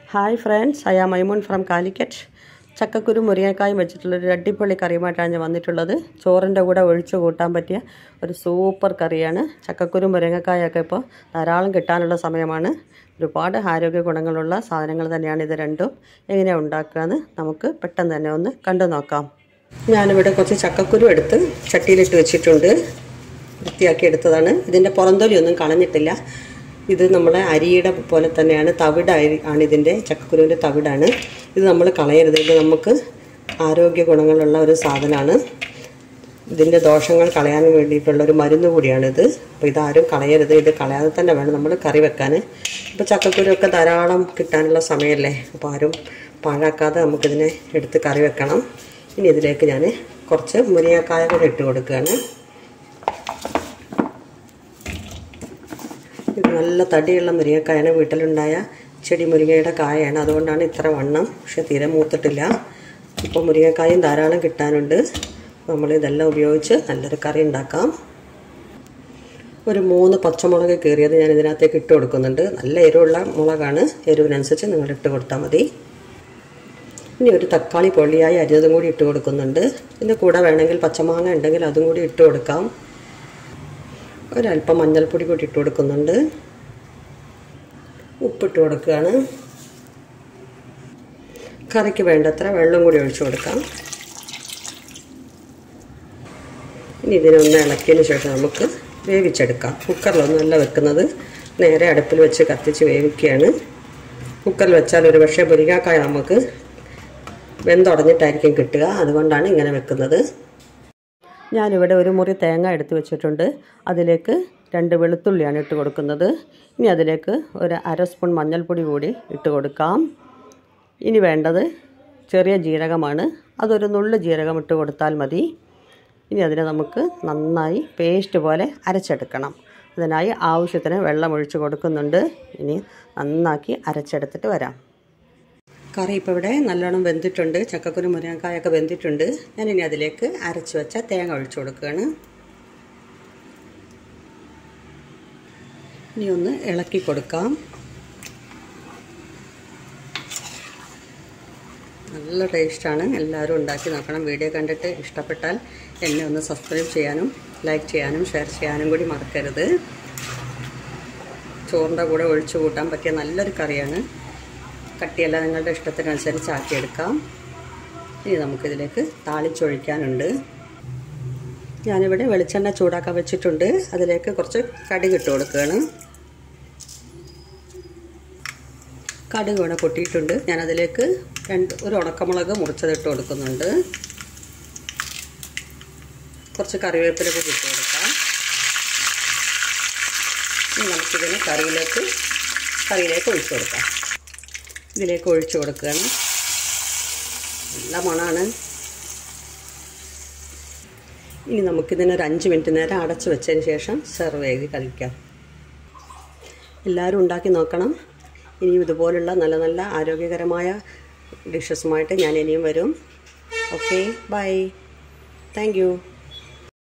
Hi friends, I am Maimoon from Calicut. ചക്കക്കുരു മുരിങ്ങക്കായും വെച്ചിട്ടുള്ളൊരു അടിപൊളി കറിയുമായിട്ടാണ് ഞാൻ വന്നിട്ടുള്ളത്. ചോറിൻ്റെ കൂടെ ഒഴിച്ചു കൂട്ടാൻ പറ്റിയ ഒരു സൂപ്പർ കറിയാണ്. ചക്കക്കുരു മുരിങ്ങക്കായൊക്കെ ഇപ്പോൾ ധാരാളം കിട്ടാനുള്ള സമയമാണ്. ഒരുപാട് ആരോഗ്യ ഗുണങ്ങളുള്ള സാധനങ്ങൾ തന്നെയാണ് ഇത് രണ്ടും. എങ്ങനെയാണ് ഉണ്ടാക്കുകയെന്ന് നമുക്ക് പെട്ടെന്ന് തന്നെ ഒന്ന് കണ്ടു നോക്കാം. ഞാനിവിടെ കുറച്ച് ചക്കക്കുരു എടുത്ത് ചട്ടിയിലിട്ട് വെച്ചിട്ടുണ്ട്. വൃത്തിയാക്കി എടുത്തതാണ്. ഇതിൻ്റെ പുറന്തൊലിയൊന്നും കളഞ്ഞിട്ടില്ല. ഇത് നമ്മളെ അരിയുടെ പോലെ തന്നെയാണ്, തവിട് ആണ് ഇതിൻ്റെ, ചക്കക്കുരുവിൻ്റെ തവിടാണ്. ഇത് നമ്മൾ കളയരുത്. ഇത് നമുക്ക് ആരോഗ്യ ഗുണങ്ങളുള്ള ഒരു സാധനമാണ്. ഇതിൻ്റെ ദോഷങ്ങൾ കളയാൻ വേണ്ടിയിട്ടുള്ള ഒരു മരുന്ന് കൂടിയാണിത്. അപ്പോൾ ഇതാരും കളയരുത്. ഇത് കളയാതെ തന്നെ വേണം നമ്മൾ കറി വെക്കാൻ. ഇപ്പോൾ ചക്കക്കുരുവൊക്കെ ധാരാളം കിട്ടാനുള്ള സമയമല്ലേ, അപ്പോൾ ആരും പാഴാക്കാതെ നമുക്കിതിനെ എടുത്ത് കറി വെക്കണം. ഇനി ഇതിലേക്ക് ഞാൻ കുറച്ച് മുരിങ്ങക്കായ കൂടെ ഇട്ട് കൊടുക്കുകയാണ്. ഇത് നല്ല തടിയുള്ള മുരിങ്ങക്കായാണ്. വീട്ടിലുണ്ടായ ചെടി മുരിങ്ങയുടെ കായാണ്, അതുകൊണ്ടാണ് ഇത്ര വണ്ണം. പക്ഷെ തീരെ മൂത്തിട്ടില്ല. ഇപ്പോൾ മുരിങ്ങക്കായും ധാരാളം കിട്ടാനുണ്ട്. നമ്മളിതെല്ലാം ഉപയോഗിച്ച് നല്ലൊരു കറി ഉണ്ടാക്കാം. ഒരു 3 പച്ചമുളക് കീറിയത് ഞാൻ ഇതിനകത്തേക്ക് ഇട്ട് കൊടുക്കുന്നുണ്ട്. നല്ല എരിവുള്ള മുളകാണ്. എരിവിനനുസരിച്ച് നിങ്ങൾ ഇട്ട് കൊടുത്താൽ മതി. ഇനി ഒരു തക്കാളി പൊള്ളിയായി അരിഞ്ഞതും കൂടി ഇട്ട് കൊടുക്കുന്നുണ്ട്. ഇതിൻ്റെ കൂടെ വേണമെങ്കിൽ പച്ചമാങ്ങ ഉണ്ടെങ്കിൽ അതും കൂടി ഇട്ട് കൊടുക്കാം. ഒരല്പം മഞ്ഞൾപ്പൊടി കൂടി ഇട്ട് കൊടുക്കുന്നുണ്ട്. ഉപ്പിട്ട് കൊടുക്കുകയാണ്. കറിക്ക് വേണ്ടത്ര വെള്ളം കൂടി ഒഴിച്ചു കൊടുക്കാം. ഇനി ഇതിനൊന്ന് ഇളക്കിയതിന് ശേഷം നമുക്ക് വേവിച്ചെടുക്കാം. കുക്കറിലൊന്നുമല്ല വെക്കുന്നത്, നേരെ അടുപ്പിൽ വെച്ച് കത്തിച്ച് വേവിക്കുകയാണ്. കുക്കറിൽ വെച്ചാൽ ഒരു പക്ഷേ മുരിങ്ങക്കായ നമുക്ക് വെന്തുടഞ്ഞിട്ടായിരിക്കും കിട്ടുക. അതുകൊണ്ടാണ് ഇങ്ങനെ വെക്കുന്നത്. ഞാനിവിടെ ഒരു മുറി തേങ്ങ എടുത്ത് വെച്ചിട്ടുണ്ട്. അതിലേക്ക് 2 വെളുത്തുള്ളിയാണ് ഇട്ട് കൊടുക്കുന്നത്. ഇനി അതിലേക്ക് ഒരു 1/2 സ്പൂൺ മഞ്ഞൾപ്പൊടി കൂടി ഇട്ട് കൊടുക്കാം. ഇനി വേണ്ടത് ചെറിയ ജീരകമാണ്. അതൊരു നുള്ളു ജീരകം ഇട്ട് കൊടുത്താൽ മതി. ഇനി അതിനെ നമുക്ക് നന്നായി പേസ്റ്റ് പോലെ അരച്ചെടുക്കണം. അതിനായി ആവശ്യത്തിന് വെള്ളം ഒഴിച്ച് കൊടുക്കുന്നുണ്ട്. ഇനി നന്നാക്കി അരച്ചെടുത്തിട്ട് വരാം. കറി ഇപ്പോൾ ഇവിടെ നല്ലോണം വെന്തിട്ടുണ്ട്. ചക്കക്കുരു മുരിങ്ങക്കായൊക്കെ വെന്തിട്ടുണ്ട്. ഞാനിനി അതിലേക്ക് അരച്ച് വെച്ച തേങ്ങ ഒഴിച്ചു കൊടുക്കുകയാണ്. ഇനി ഒന്ന് ഇളക്കി കൊടുക്കാം. നല്ല ടേസ്റ്റാണ്. എല്ലാവരും ഉണ്ടാക്കി നോക്കണം. വീഡിയോ കണ്ടിട്ട് ഇഷ്ടപ്പെട്ടാൽ എന്നെ ഒന്ന് സബ്സ്ക്രൈബ് ചെയ്യാനും ലൈക്ക് ചെയ്യാനും ഷെയർ ചെയ്യാനും കൂടി മറക്കരുത്. ചോറിൻ്റെ കൂടെ ഒഴിച്ചു കൂട്ടാൻ പറ്റിയ നല്ലൊരു കറിയാണ്. കട്ടിയെല്ലാം നിങ്ങളുടെ ഇഷ്ടത്തിനനുസരിച്ച് ആക്കിയെടുക്കാം. ഇനി നമുക്കിതിലേക്ക് താളിച്ചൊഴിക്കാനുണ്ട്. ഞാനിവിടെ വെളിച്ചെണ്ണ ചൂടാക്കാൻ വെച്ചിട്ടുണ്ട്. അതിലേക്ക് കുറച്ച് കടുക് ഇട്ട് കൊടുക്കുകയാണ്. കടുക് ഇവിടെ പൊട്ടിയിട്ടുണ്ട്. ഞാനതിലേക്ക് ഒരു ഉണക്കമുളക് മുറിച്ചതിട്ട് കൊടുക്കുന്നുണ്ട്. കുറച്ച് കറിവേപ്പില കൂടി ഇട്ട് കൊടുക്കാം. ഇനി നമുക്കിതിന് കറിയിലേക്ക് ഒഴിച്ചു കൊടുക്കാം. ഇതിലേക്ക് ഒഴിച്ചു കൊടുക്കുകയാണ്. നല്ല മണമാണ്. ഇനി നമുക്കിതിനൊരു 5 മിനിറ്റ് നേരം അടച്ചു വെച്ചതിന് ശേഷം സെർവ് ചെയ്ത് കഴിക്കാം. എല്ലാവരും ഉണ്ടാക്കി നോക്കണം. ഇനിയും ഇതുപോലുള്ള നല്ല നല്ല ആരോഗ്യകരമായ ഡിഷസുമായിട്ട് ഞാൻ ഇനിയും വരും. Okay, bye. Thank U.